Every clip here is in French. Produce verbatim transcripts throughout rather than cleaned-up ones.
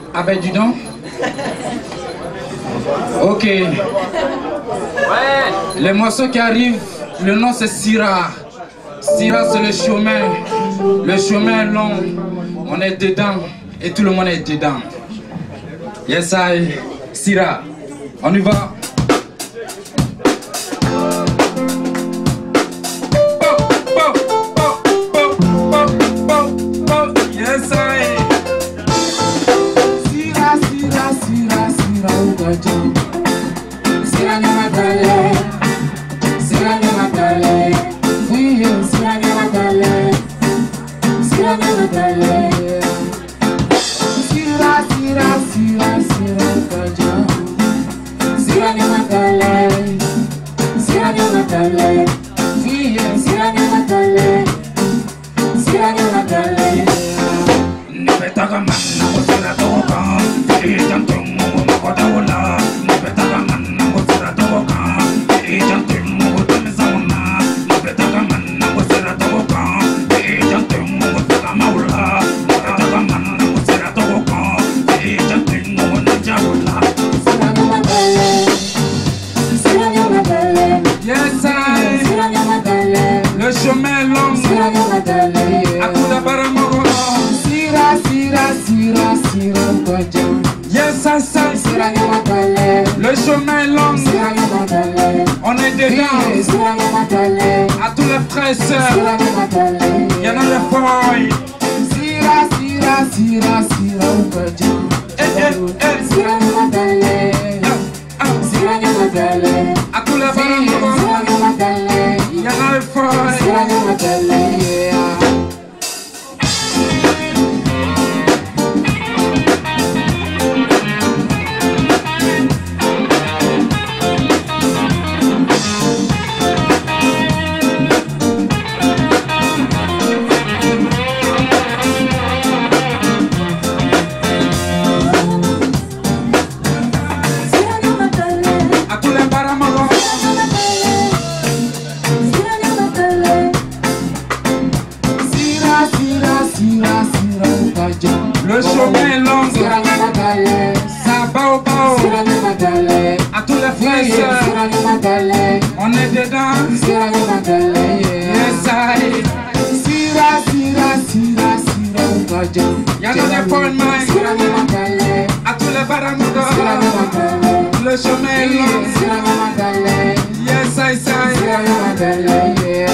Ah ben dis donc. Ok. Ouais. Les morceaux qui arrivent, le nom c'est Sira. Sira c'est le chemin. Le chemin est long. On est dedans. Et tout le monde est dedans. Yes I. Sira. On y va. Yes I. Sira, Sira, Sira, Sira, Ugaja. Sira Nyamatale, Sira Nyamatale, oui, Sira Nyamatale, Sira Nyamatale. Sira, Sira, Sira, Sira, Ugaja. Sira Nyamatale, Sira Nyamatale, oui, Sira Nyamatale, Sira Nyamatale. Nepetaka manna kusira toka, ijantungu makodaula. Nepetaka manna kusira toka, ijantungu tamisauna. Nepetaka manna kusira toka, ijantungu takamaula. Nepetaka manna kusira toka, ijantungu najaula. Sira Nyamatale, Sira Nyamatale. Yes I. Sira Nyamatale. Le chemin long. Sira Nyamatale. Akuda baramoro. Sira, Sira, Sira, Sira, Ugaja. Yes, I say. Sira Nyamatale. Le chemin est long. Sira Nyamatale. On est dedans. Sira Nyamatale. À tous les frères et sœurs. Sira Nyamatale. Y'en a les foyes. Sira, Sira, Sira, Sira, Ugaja. Eh, eh, eh. Sira Nyamatale. Sira Nyamatale. À tous les frères. Sira Nyamatale. Y'en a les foyes. Sira Nyamatale. Yeah. Le chemin est long. Sira Nyamatale. Ça va au bas. Sira Nyamatale. À tous les frères et sœurs. Sira Nyamatale. On est dedans. Sira Nyamatale. Yes I. Sira, Sira, Sira, Sira, Ugaja. Y'en a des bonnes mains. Sira Nyamatale. À tous les baramugas. Sira Nyamatale. Le chemin est long. Sira Nyamatale. Yes I say. Sira Nyamatale.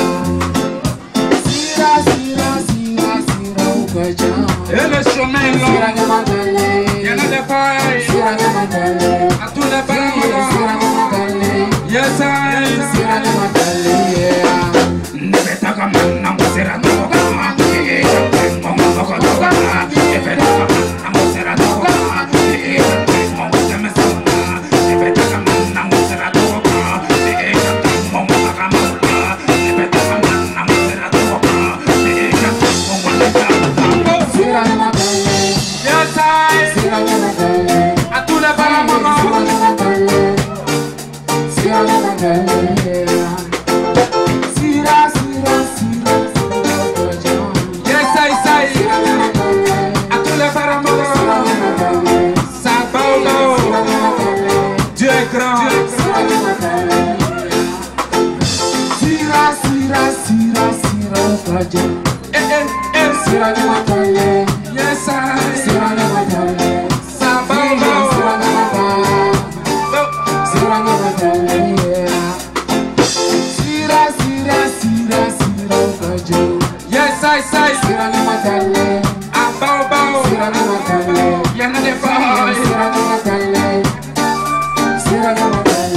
Sira, Sira, Sira, Sira, Ugaja. Et le chemin est long. Sira Nyamatale. Y'en a des failles. Sira Nyamatale. À tous les baramugas. Sira Nyamatale. Yes I. Sira Nyamatale. Nepetaka manna kusira toka, ijantungu makodaula. Nepetaka manna kusira toka, ijantungu tamisauna. Nepetaka manna kusira toka, ijantungu takamaula. Nepetaka manna kusira toka, ijantungu najaula. Sira Nyamatale. Yes I. Sira Nyamatale. À tous les baramugas. Sira Nyamatale. Sira Nyamatale. Sira, Sira, Sira, Ugaja. Yes I say. Sira Nyamatale. À tous les baramugas. Sira Nyamatale. Ça va au bas. Sira Nyamatale. Dieu est grand. Sira Nyamatale. Sira, Sira, Sira, Sira, Ugaja. Eh, eh, eh. Sira Nyamatale. Yes I. Sira Nyamatale. Ça va au bas. Sira Nyamatale. Sira Nyamatale. Sira, Sira, Sira, Sira, Ugaja. Yes I say. Sira Nyamatale. À bas au bas. Sira Nyamatale. Y'en a des failles. Sira Nyamatale. Sira Nyamatale.